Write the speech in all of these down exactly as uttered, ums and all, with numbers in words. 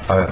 A ver,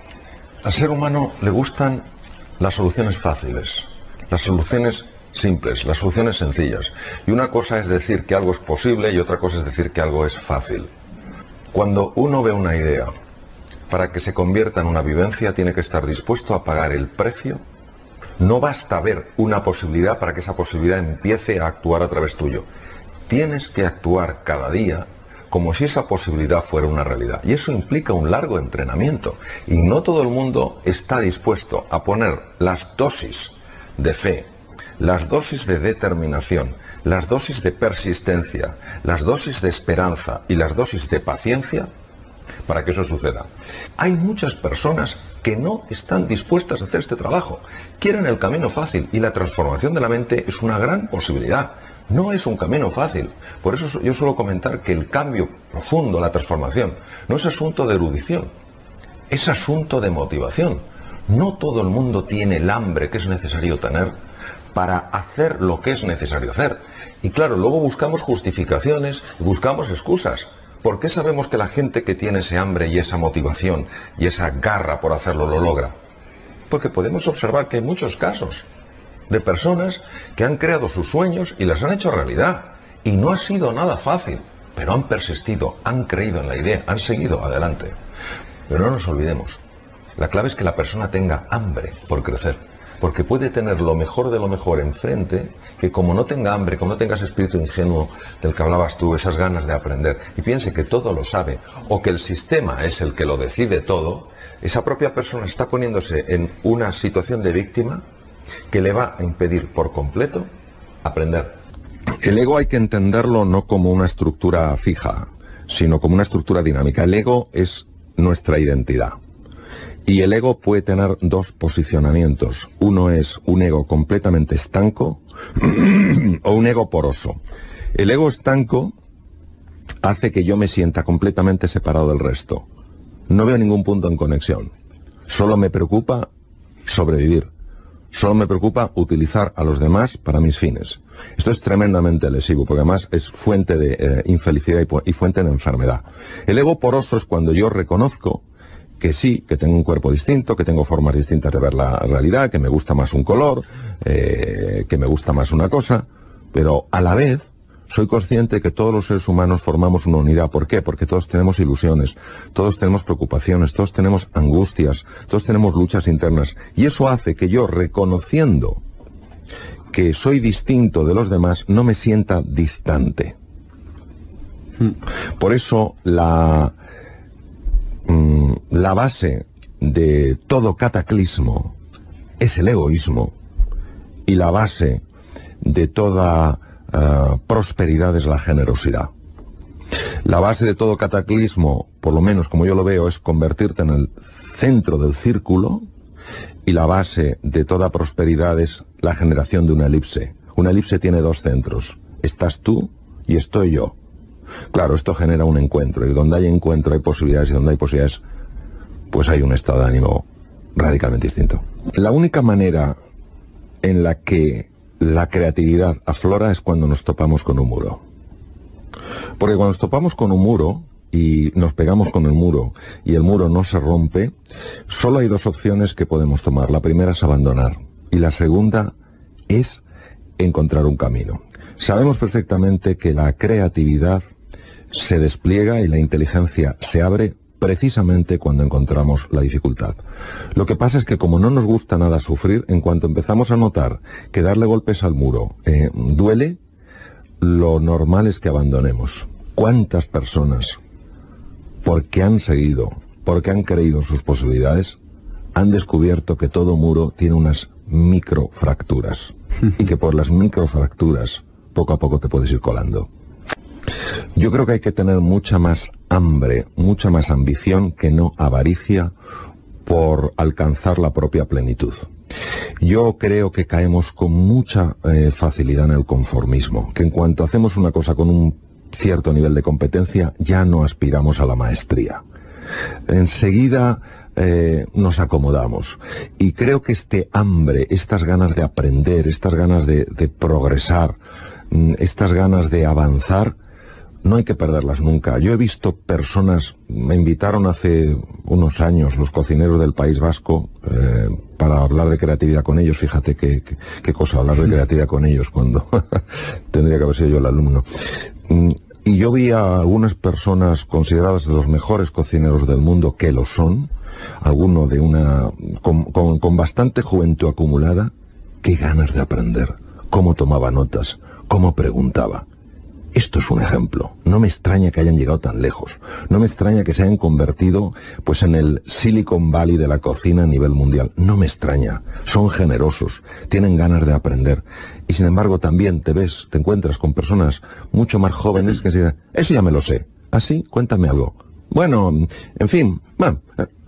al ser humano le gustan las soluciones fáciles, las soluciones simples, las soluciones sencillas. Y una cosa es decir que algo es posible y otra cosa es decir que algo es fácil. Cuando uno ve una idea, para que se convierta en una vivencia, tiene que estar dispuesto a pagar el precio. No basta ver una posibilidad para que esa posibilidad empiece a actuar a través tuyo. Tienes que actuar cada día como si esa posibilidad fuera una realidad. Y eso implica un largo entrenamiento. Y no todo el mundo está dispuesto a poner las dosis de fe, las dosis de determinación, las dosis de persistencia, las dosis de esperanza y las dosis de paciencia para que eso suceda. Hay muchas personas que no están dispuestas a hacer este trabajo. Quieren el camino fácil y la transformación de la mente es una gran posibilidad. No es un camino fácil. Por eso yo suelo comentar que el cambio profundo, la transformación, no es asunto de erudición, es asunto de motivación. No todo el mundo tiene el hambre que es necesario tener para hacer lo que es necesario hacer. Y claro, luego buscamos justificaciones, buscamos excusas. ¿Por qué sabemos que la gente que tiene ese hambre y esa motivación y esa garra por hacerlo lo logra? Porque podemos observar que hay muchos casos de personas que han creado sus sueños y las han hecho realidad. Y no ha sido nada fácil, pero han persistido, han creído en la idea, han seguido adelante. Pero no nos olvidemos, la clave es que la persona tenga hambre por crecer. Porque puede tener lo mejor de lo mejor enfrente, que como no tenga hambre, como no tenga ese espíritu ingenuo del que hablabas tú, esas ganas de aprender, y piense que todo lo sabe, o que el sistema es el que lo decide todo, esa propia persona está poniéndose en una situación de víctima que le va a impedir por completo aprender. El ego hay que entenderlo no como una estructura fija, sino como una estructura dinámica. El ego es nuestra identidad. Y el ego puede tener dos posicionamientos. Uno es un ego completamente estanco o un ego poroso. El ego estanco hace que yo me sienta completamente separado del resto. No veo ningún punto en conexión. Solo me preocupa sobrevivir. Solo me preocupa utilizar a los demás para mis fines. Esto es tremendamente lesivo, porque además es fuente de eh, infelicidad y, y fuente de enfermedad. El ego poroso es cuando yo reconozco que sí, que tengo un cuerpo distinto, que tengo formas distintas de ver la realidad, que me gusta más un color, eh, que me gusta más una cosa, pero a la vez soy consciente que todos los seres humanos formamos una unidad. ¿Por qué? Porque todos tenemos ilusiones, todos tenemos preocupaciones, todos tenemos angustias, todos tenemos luchas internas. Y eso hace que yo, reconociendo que soy distinto de los demás, no me sienta distante. Por eso la... La base de todo cataclismo es el egoísmo y la base de toda uh, prosperidad es la generosidad. La base de todo cataclismo, por lo menos como yo lo veo, es convertirte en el centro del círculo, y la base de toda prosperidad es la generación de una elipse. Una elipse tiene dos centros, estás tú y estoy yo. Claro, esto genera un encuentro, y donde hay encuentro hay posibilidades, y donde hay posibilidades, pues hay un estado de ánimo radicalmente distinto. La única manera en la que la creatividad aflora es cuando nos topamos con un muro. Porque cuando nos topamos con un muro y nos pegamos con el muro y el muro no se rompe, solo hay dos opciones que podemos tomar. La primera es abandonar y la segunda es encontrar un camino. Sabemos perfectamente que la creatividad se despliega y la inteligencia se abre precisamente cuando encontramos la dificultad. Lo que pasa es que como no nos gusta nada sufrir, en cuanto empezamos a notar que darle golpes al muro eh, duele, lo normal es que abandonemos. ¿Cuántas personas, porque han seguido, porque han creído en sus posibilidades, han descubierto que todo muro tiene unas microfracturas y que por las microfracturas poco a poco te puedes ir colando? Yo creo que hay que tener mucha más hambre, mucha más ambición que no avaricia por alcanzar la propia plenitud. Yo creo que caemos con mucha eh, facilidad en el conformismo, que en cuanto hacemos una cosa con un cierto nivel de competencia ya no aspiramos a la maestría. Enseguida eh, nos acomodamos, y creo que este hambre, estas ganas de aprender, estas ganas de, de progresar, estas ganas de avanzar, no hay que perderlas nunca. Yo he visto personas, me invitaron hace unos años los cocineros del País Vasco eh, para hablar de creatividad con ellos. Fíjate qué, qué, qué cosa hablar de creatividad con ellos cuando tendría que haber sido yo el alumno. Y yo vi a algunas personas consideradas de los mejores cocineros del mundo, que lo son, alguno de una con, con, con bastante juventud acumulada, qué ganas de aprender, cómo tomaba notas, cómo preguntaba. Esto es un ejemplo. No me extraña que hayan llegado tan lejos. No me extraña que se hayan convertido pues en el Silicon Valley de la cocina a nivel mundial. No me extraña. Son generosos, tienen ganas de aprender. Y sin embargo también te ves, te encuentras con personas mucho más jóvenes que dicen, eso ya me lo sé. ¿Ah, sí? Cuéntame algo. Bueno, en fin, bueno.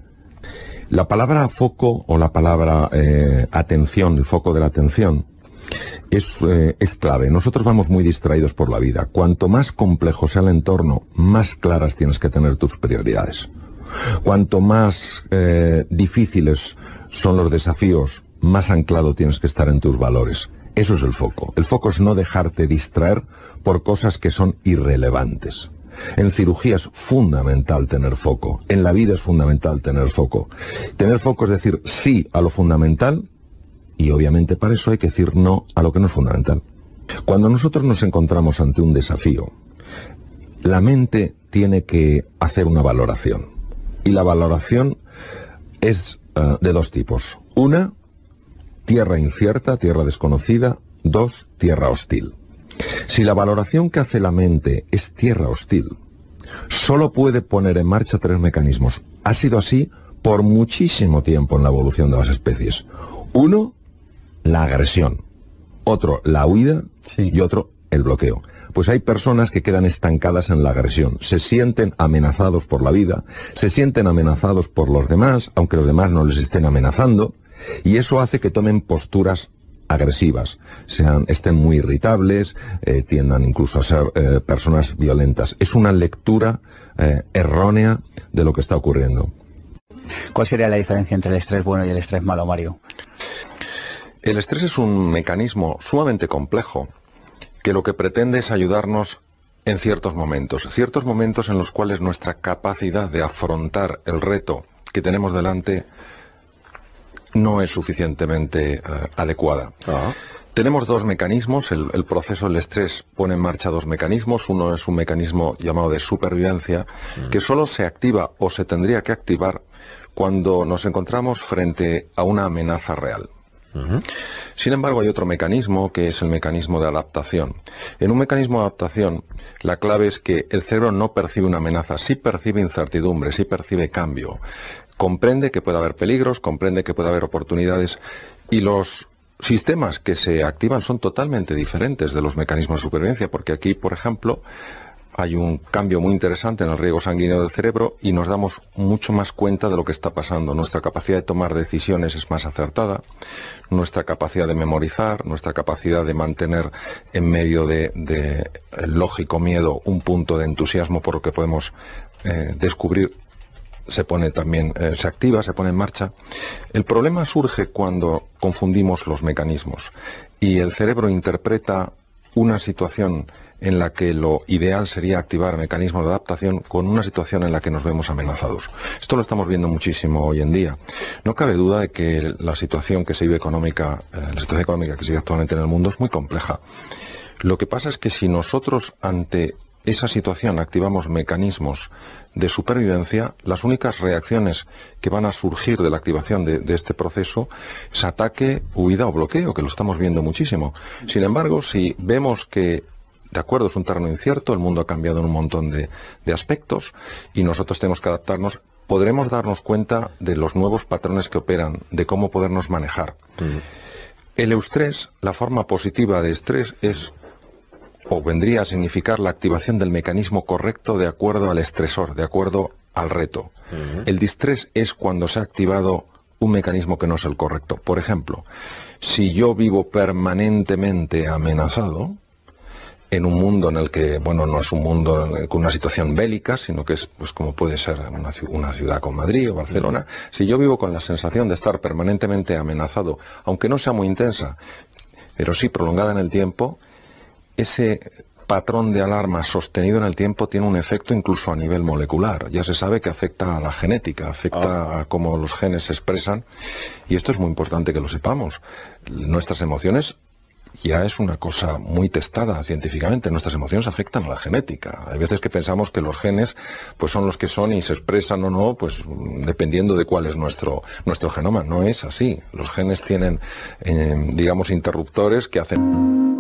La palabra foco o la palabra eh, atención, el foco de la atención, Es, eh, es clave. Nosotros vamos muy distraídos por la vida. Cuanto más complejo sea el entorno, más claras tienes que tener tus prioridades. Cuanto más eh, difíciles son los desafíos, más anclado tienes que estar en tus valores. Eso es el foco. El foco es no dejarte distraer por cosas que son irrelevantes. En cirugía es fundamental tener foco. En la vida es fundamental tener foco. Tener foco es decir sí a lo fundamental. Y obviamente para eso hay que decir no a lo que no es fundamental. Cuando nosotros nos encontramos ante un desafío, la mente tiene que hacer una valoración. Y la valoración es uh, de dos tipos. Una, tierra incierta, tierra desconocida. Dos, tierra hostil. Si la valoración que hace la mente es tierra hostil, solo puede poner en marcha tres mecanismos. Ha sido así por muchísimo tiempo en la evolución de las especies. Uno, la agresión, otro la huida sí. y otro el bloqueo. Pues hay personas que quedan estancadas en la agresión, se sienten amenazados por la vida, se sienten amenazados por los demás, aunque los demás no les estén amenazando, y eso hace que tomen posturas agresivas, sean, estén muy irritables, eh, tiendan incluso a ser eh, personas violentas. Es una lectura eh, errónea de lo que está ocurriendo. ¿Cuál sería la diferencia entre el estrés bueno y el estrés malo, Mario? El estrés es un mecanismo sumamente complejo que lo que pretende es ayudarnos en ciertos momentos, ciertos momentos en los cuales nuestra capacidad de afrontar el reto que tenemos delante no es suficientemente uh, adecuada. Uh-huh. Tenemos dos mecanismos, el, el proceso del estrés pone en marcha dos mecanismos, uno es un mecanismo llamado de supervivencia, uh-huh. que solo se activa o se tendría que activar cuando nos encontramos frente a una amenaza real. Uh-huh. Sin embargo, hay otro mecanismo que es el mecanismo de adaptación. En un mecanismo de adaptación, la clave es que el cerebro no percibe una amenaza, sí percibe incertidumbre, sí percibe cambio. Comprende que puede haber peligros, comprende que puede haber oportunidades, y los sistemas que se activan son totalmente diferentes de los mecanismos de supervivencia, porque aquí, por ejemplo, hay un cambio muy interesante en el riego sanguíneo del cerebro y nos damos mucho más cuenta de lo que está pasando. Nuestra capacidad de tomar decisiones es más acertada, nuestra capacidad de memorizar, nuestra capacidad de mantener en medio de, de el lógico miedo un punto de entusiasmo por lo que podemos eh, descubrir, se pone también, eh, se activa, se pone en marcha. El problema surge cuando confundimos los mecanismos y el cerebro interpreta una situación en la que lo ideal sería activar mecanismos de adaptación con una situación en la que nos vemos amenazados. Esto lo estamos viendo muchísimo hoy en día. No cabe duda de que la situación que se vive económica, eh, la situación económica que se vive actualmente en el mundo es muy compleja. Lo que pasa es que si nosotros ante esa situación activamos mecanismos de supervivencia, las únicas reacciones que van a surgir de la activación de, de este proceso es ataque, huida o bloqueo, que lo estamos viendo muchísimo. Sin embargo, si vemos que de acuerdo, es un terreno incierto, el mundo ha cambiado en un montón de, de aspectos y nosotros tenemos que adaptarnos, podremos darnos cuenta de los nuevos patrones que operan, de cómo podernos manejar. Mm. El eustrés, la forma positiva de estrés es, o vendría a significar la activación del mecanismo correcto de acuerdo al estresor, de acuerdo al reto. Mm. El distrés es cuando se ha activado un mecanismo que no es el correcto. Por ejemplo, si yo vivo permanentemente amenazado, en un mundo en el que, bueno, no es un mundo con una situación bélica, sino que es, pues, como puede ser una, una ciudad como Madrid o Barcelona. Si yo vivo con la sensación de estar permanentemente amenazado, aunque no sea muy intensa, pero sí prolongada en el tiempo, ese patrón de alarma sostenido en el tiempo tiene un efecto incluso a nivel molecular. Ya se sabe que afecta a la genética, afecta a cómo los genes se expresan, y esto es muy importante que lo sepamos. Nuestras emociones ya es una cosa muy testada científicamente. Nuestras emociones afectan a la genética. Hay veces que pensamos que los genes pues son los que son y se expresan o no, pues dependiendo de cuál es nuestro, nuestro genoma. No es así. Los genes tienen, eh, digamos, interruptores que hacen...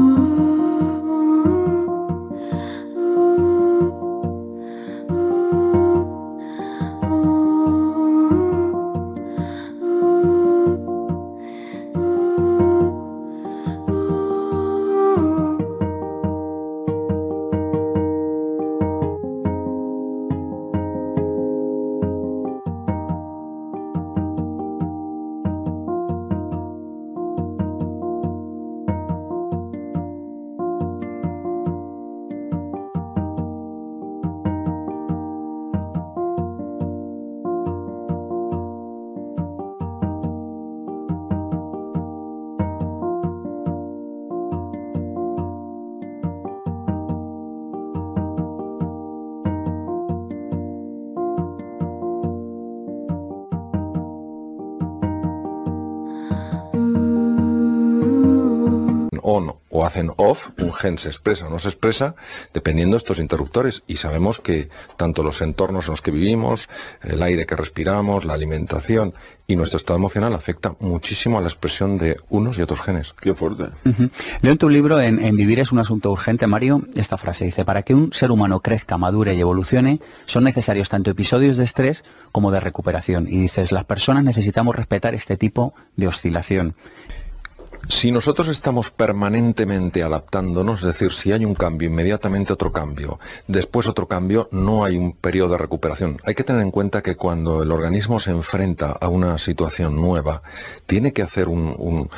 on o hacen off, un gen se expresa o no se expresa, dependiendo de estos interruptores. Y sabemos que tanto los entornos en los que vivimos, el aire que respiramos, la alimentación y nuestro estado emocional afecta muchísimo a la expresión de unos y otros genes. Qué fuerte. Uh-huh. Leo en tu libro, en, en Vivir es un asunto urgente, Mario, esta frase dice: para que un ser humano crezca, madure y evolucione, son necesarios tanto episodios de estrés como de recuperación. Y dices, las personas necesitamos respetar este tipo de oscilación. Si nosotros estamos permanentemente adaptándonos, es decir, si hay un cambio, inmediatamente otro cambio, después otro cambio, no hay un periodo de recuperación. Hay que tener en cuenta que cuando el organismo se enfrenta a una situación nueva, tiene que hacer un, un,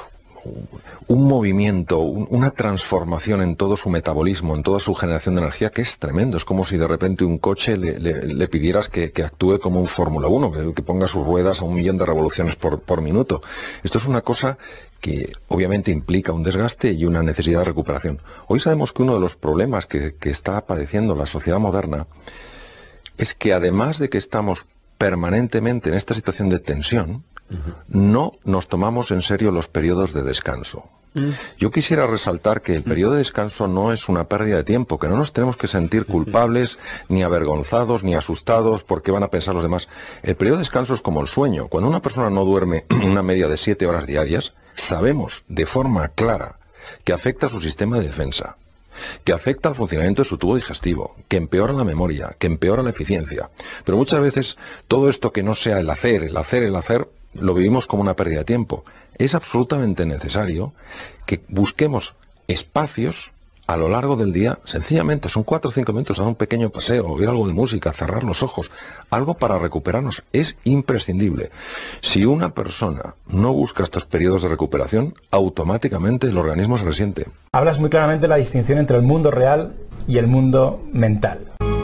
un movimiento, un, una transformación en todo su metabolismo, en toda su generación de energía, que es tremendo. Es como si de repente un coche le, le, le pidieras que, que actúe como un Fórmula uno, que, que ponga sus ruedas a un millón de revoluciones por, por minuto. Esto es una cosa que obviamente implica un desgaste y una necesidad de recuperación. Hoy sabemos que uno de los problemas que, que está padeciendo la sociedad moderna es que, además de que estamos permanentemente en esta situación de tensión, uh-huh. no nos tomamos en serio los periodos de descanso. Uh-huh. Yo quisiera resaltar que el periodo de descanso no es una pérdida de tiempo, que no nos tenemos que sentir culpables, uh-huh. ni avergonzados, ni asustados porque van a pensar los demás. El periodo de descanso es como el sueño. Cuando una persona no duerme una media de siete horas diarias, sabemos de forma clara que afecta a su sistema de defensa, que afecta al funcionamiento de su tubo digestivo, que empeora la memoria, que empeora la eficiencia. Pero muchas veces todo esto que no sea el hacer, el hacer, el hacer, lo vivimos como una pérdida de tiempo. Es absolutamente necesario que busquemos espacios a lo largo del día, sencillamente, son cuatro o cinco minutos, dar un pequeño paseo, oír algo de música, cerrar los ojos, algo para recuperarnos, es imprescindible. Si una persona no busca estos periodos de recuperación, automáticamente el organismo se resiente. Hablas muy claramente de la distinción entre el mundo real y el mundo mental.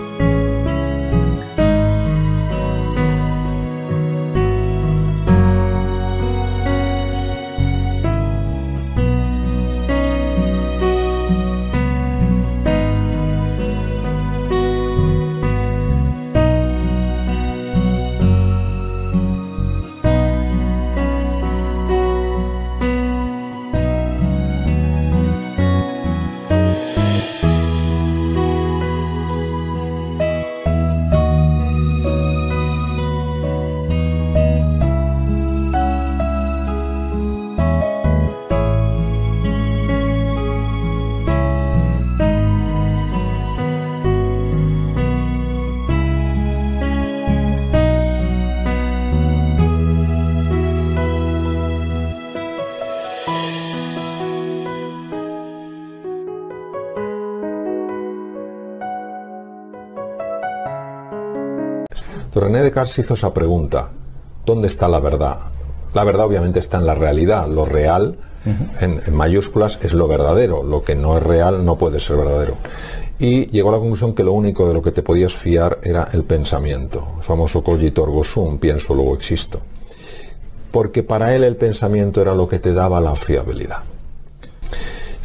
René Descartes hizo esa pregunta: ¿dónde está la verdad? La verdad obviamente está en la realidad. Lo real, uh-huh. en, en mayúsculas, es lo verdadero. Lo que no es real no puede ser verdadero. Y llegó a la conclusión que lo único de lo que te podías fiar era el pensamiento. El famoso cogito ergo sum, pienso luego existo. Porque para él el pensamiento era lo que te daba la fiabilidad.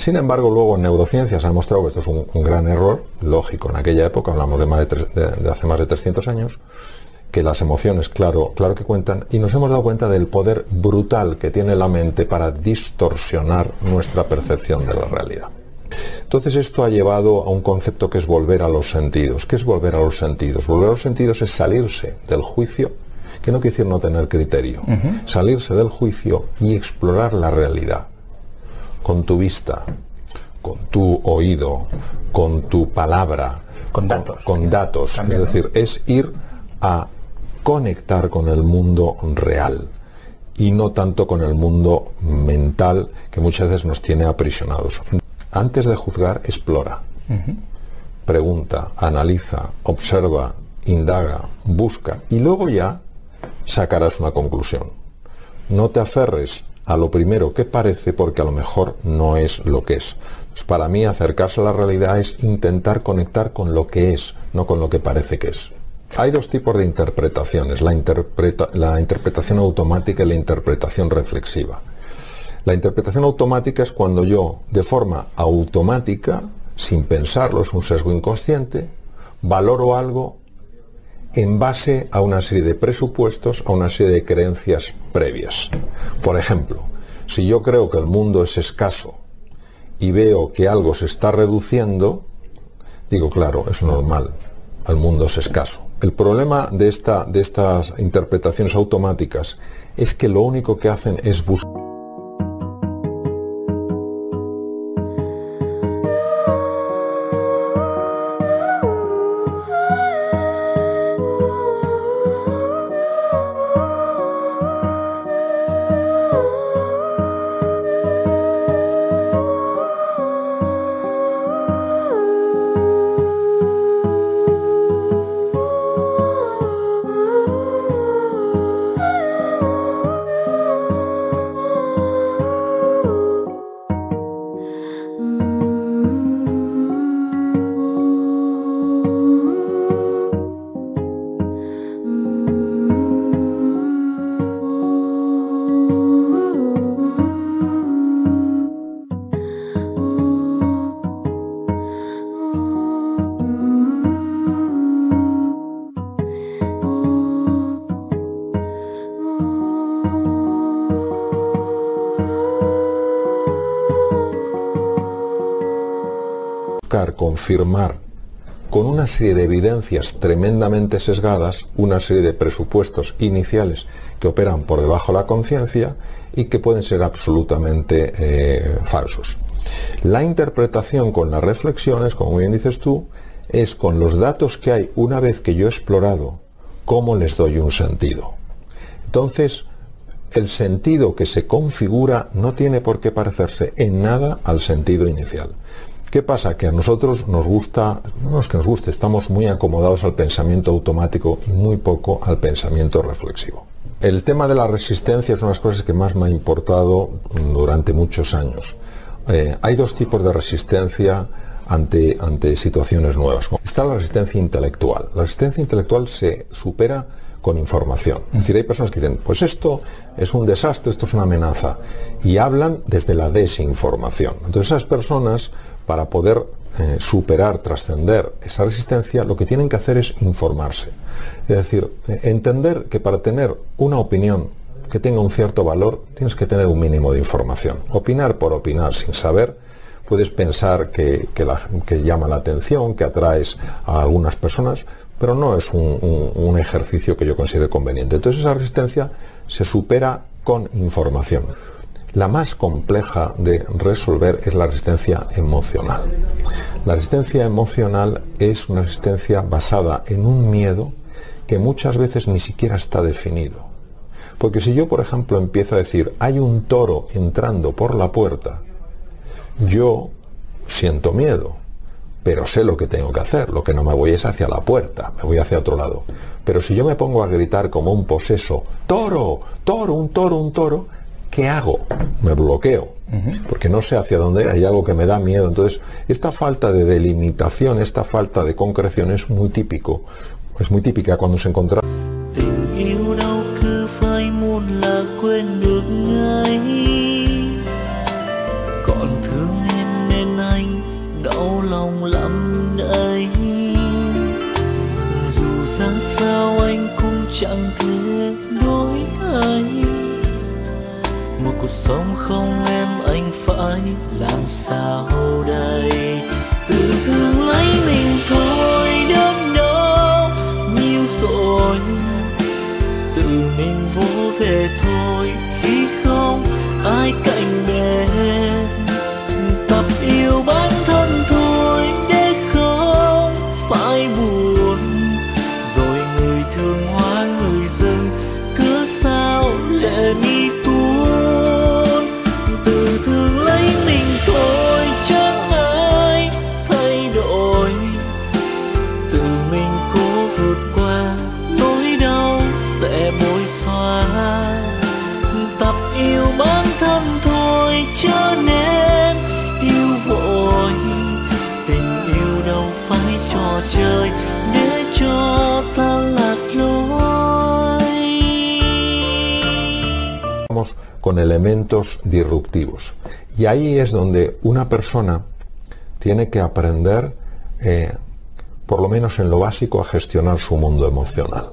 Sin embargo, luego en neurociencia se ha demostrado que esto es un, un gran error, lógico, en aquella época, hablamos de, más de, tres, de, de hace más de trescientos años, que las emociones, claro, claro que cuentan, y nos hemos dado cuenta del poder brutal que tiene la mente para distorsionar nuestra percepción de la realidad. Entonces esto ha llevado a un concepto que es volver a los sentidos. ¿Qué es volver a los sentidos? Volver a los sentidos es salirse del juicio, que no quiere decir no tener criterio, uh-huh. salirse del juicio y explorar la realidad. Con tu vista, con tu oído, con tu palabra, con datos. Con, con datos. También, es decir, ¿no? Es ir a conectar con el mundo real y no tanto con el mundo mental que muchas veces nos tiene aprisionados. Antes de juzgar, explora. Uh-huh. Pregunta, analiza, observa, indaga, busca y luego ya sacarás una conclusión. No te aferres a lo primero que parece porque a lo mejor no es lo que es. Pues para mí acercarse a la realidad es intentar conectar con lo que es, no con lo que parece que es. Hay dos tipos de interpretaciones, la, interpreta, la interpretación automática y la interpretación reflexiva. La interpretación automática es cuando yo, de forma automática, sin pensarlo, es un sesgo inconsciente, valoro algo en base a una serie de presupuestos, a una serie de creencias previas. Por ejemplo, si yo creo que el mundo es escaso y veo que algo se está reduciendo, digo, claro, es normal, el mundo es escaso. El problema de, esta, de estas interpretaciones automáticas es que lo único que hacen es buscar confirmar con una serie de evidencias tremendamente sesgadas, una serie de presupuestos iniciales que operan por debajo de la conciencia y que pueden ser absolutamente eh, falsos. La interpretación con las reflexiones, como bien dices tú, es con los datos que hay una vez que yo he explorado, cómo les doy un sentido. Entonces, el sentido que se configura no tiene por qué parecerse en nada al sentido inicial. ¿Qué pasa? Que a nosotros nos gusta, no es que nos guste, estamos muy acomodados al pensamiento automático y muy poco al pensamiento reflexivo. El tema de la resistencia es una de las cosas que más me ha importado durante muchos años. Eh, hay dos tipos de resistencia ante, ante situaciones nuevas. Está la resistencia intelectual. La resistencia intelectual se supera con información. Es decir, hay personas que dicen, pues esto es un desastre, esto es una amenaza, y hablan desde la desinformación. Entonces esas personas, para poder eh, superar, trascender esa resistencia, lo que tienen que hacer es informarse. Es decir, eh, entender que para tener una opinión que tenga un cierto valor, tienes que tener un mínimo de información. Opinar por opinar sin saber, puedes pensar que, que, la, que llama la atención, que atraes a algunas personas, pero no es un, un, un ejercicio que yo considere conveniente. Entonces esa resistencia se supera con información. La más compleja de resolver es la resistencia emocional. La resistencia emocional es una resistencia basada en un miedo que muchas veces ni siquiera está definido. Porque si yo, por ejemplo, empiezo a decir, hay un toro entrando por la puerta, yo siento miedo, pero sé lo que tengo que hacer. Lo que no me voy es hacia la puerta, me voy hacia otro lado. Pero si yo me pongo a gritar como un poseso, toro, toro, un toro, un toro, ¿qué hago? Me bloqueo, porque no sé hacia dónde, hay algo que me da miedo. Entonces, esta falta de delimitación, esta falta de concreción es muy típico, es muy típica cuando se encuentra. ra sao anh cũng chẳng thể đổi thay. Một cuộc sống không em anh phải làm sao đây? Tự thương lấy mình thôi đớn đau nhiều rồi, tự mình vỗ về thôi khi không ai cạnh bên. Tập yêu bản thân thôi để không phải buồn, rồi người thương hoa người dưng cứ sao lệ mi tuôn. Tự thương lấy mình thôi chẳng ai thay đổi, tự mình cố vượt qua nỗi đau sẽ bối xóa. Tập yêu bản thân thôi cho nên yêu vội, tình yêu đâu phải trò chơi để cho ta lạc lối. Vamos con elementos disruptivos. Y ahí es donde una persona tiene que aprender, eh, por lo menos en lo básico, a gestionar su mundo emocional.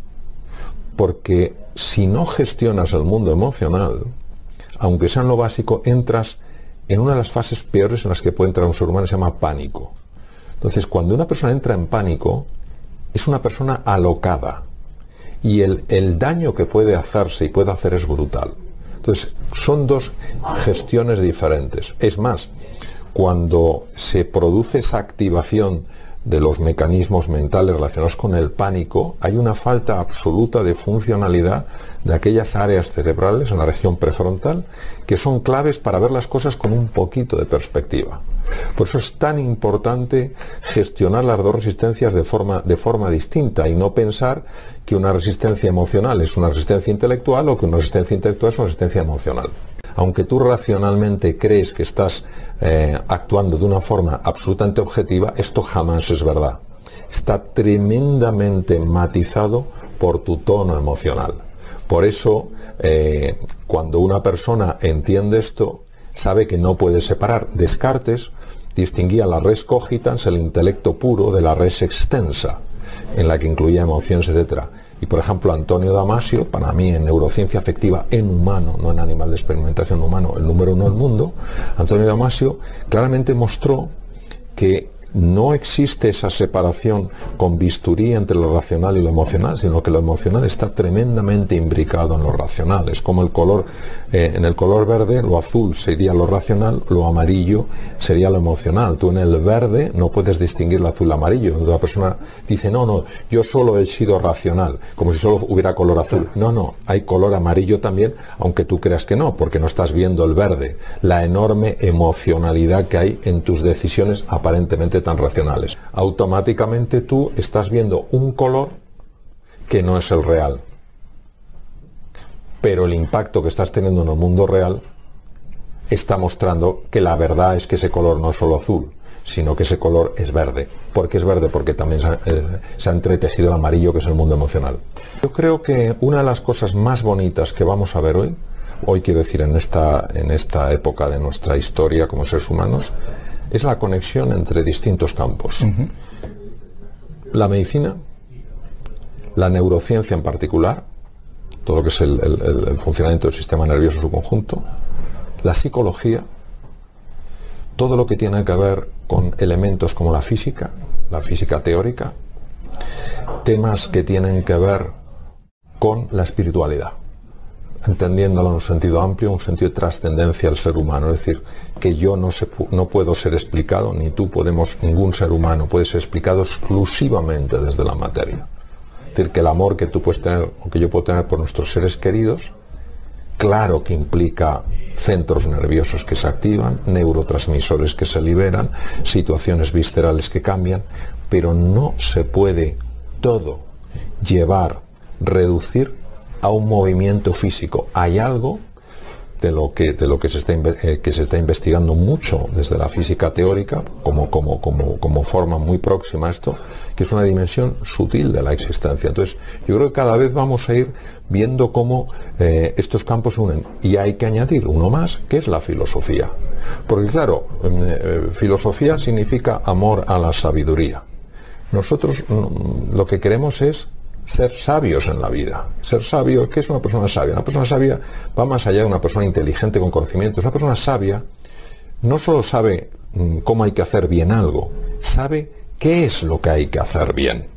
Porque si no gestionas el mundo emocional, aunque sea en lo básico, entras en una de las fases peores en las que puede entrar un ser humano, se llama pánico. Entonces, cuando una persona entra en pánico, es una persona alocada. Y el, el daño que puede hacerse y puede hacer es brutal. Entonces, son dos gestiones diferentes. Es más, cuando se produce esa activación de los mecanismos mentales relacionados con el pánico, hay una falta absoluta de funcionalidad de aquellas áreas cerebrales en la región prefrontal que son claves para ver las cosas con un poquito de perspectiva. Por eso es tan importante gestionar las dos resistencias de forma, de forma distinta y no pensar que una resistencia emocional es una resistencia intelectual o que una resistencia intelectual es una resistencia emocional. Aunque tú racionalmente crees que estás eh, actuando de una forma absolutamente objetiva, esto jamás es verdad. Está tremendamente matizado por tu tono emocional. Por eso, eh, cuando una persona entiende esto, sabe que no puede separar. Descartes distinguía la res cogitans, el intelecto puro, de la res extensa, en la que incluía emociones, etcétera. Y por ejemplo, Antonio Damasio, para mí en neurociencia afectiva en humano, no en animal de experimentación humano, el número uno del mundo, Antonio Damasio claramente mostró que no existe esa separación con bisturí entre lo racional y lo emocional, sino que lo emocional está tremendamente imbricado en lo racional. Es como el color, eh, en el color verde, lo azul sería lo racional, lo amarillo sería lo emocional. Tú en el verde no puedes distinguir el azul y el amarillo. La persona dice, no, no, yo solo he sido racional, como si solo hubiera color azul. No, no, hay color amarillo también, aunque tú creas que no, porque no estás viendo el verde, la enorme emocionalidad que hay en tus decisiones aparentemente tan racionales. Automáticamente tú estás viendo un color que no es el real, pero el impacto que estás teniendo en el mundo real está mostrando que la verdad es que ese color no es solo azul, sino que ese color es verde. ¿Por qué es verde? Porque también se ha, eh, se ha entretejido el amarillo, que es el mundo emocional. Yo creo que una de las cosas más bonitas que vamos a ver hoy, hoy quiero decir en esta, en esta época de nuestra historia como seres humanos, es la conexión entre distintos campos. Uh-huh. La medicina, la neurociencia en particular, todo lo que es el, el, el funcionamiento del sistema nervioso en su conjunto, la psicología, todo lo que tiene que ver con elementos como la física, la física teórica, temas que tienen que ver con la espiritualidad, entendiéndolo en un sentido amplio, un sentido de trascendencia del ser humano, es decir, que yo no, se, no puedo ser explicado, ni tú podemos, ningún ser humano puede ser explicado exclusivamente desde la materia. Es decir, que el amor que tú puedes tener, o que yo puedo tener por nuestros seres queridos, claro que implica centros nerviosos que se activan, neurotransmisores que se liberan, situaciones viscerales que cambian, pero no se puede todo llevar, reducir a un movimiento físico. Hay algo de lo que, de lo que, se, está, eh, que se está investigando mucho desde la física teórica, como, como, como, como forma muy próxima a esto, que es una dimensión sutil de la existencia. Entonces, yo creo que cada vez vamos a ir viendo cómo eh, estos campos se unen. Y hay que añadir uno más, que es la filosofía. Porque claro, eh, filosofía significa amor a la sabiduría. Nosotros mm, lo que queremos es ser sabios en la vida. Ser sabio, ¿qué es una persona sabia? Una persona sabia va más allá de una persona inteligente con conocimientos. Una persona sabia no solo sabe mm, cómo hay que hacer bien algo, sabe qué es lo que hay que hacer bien.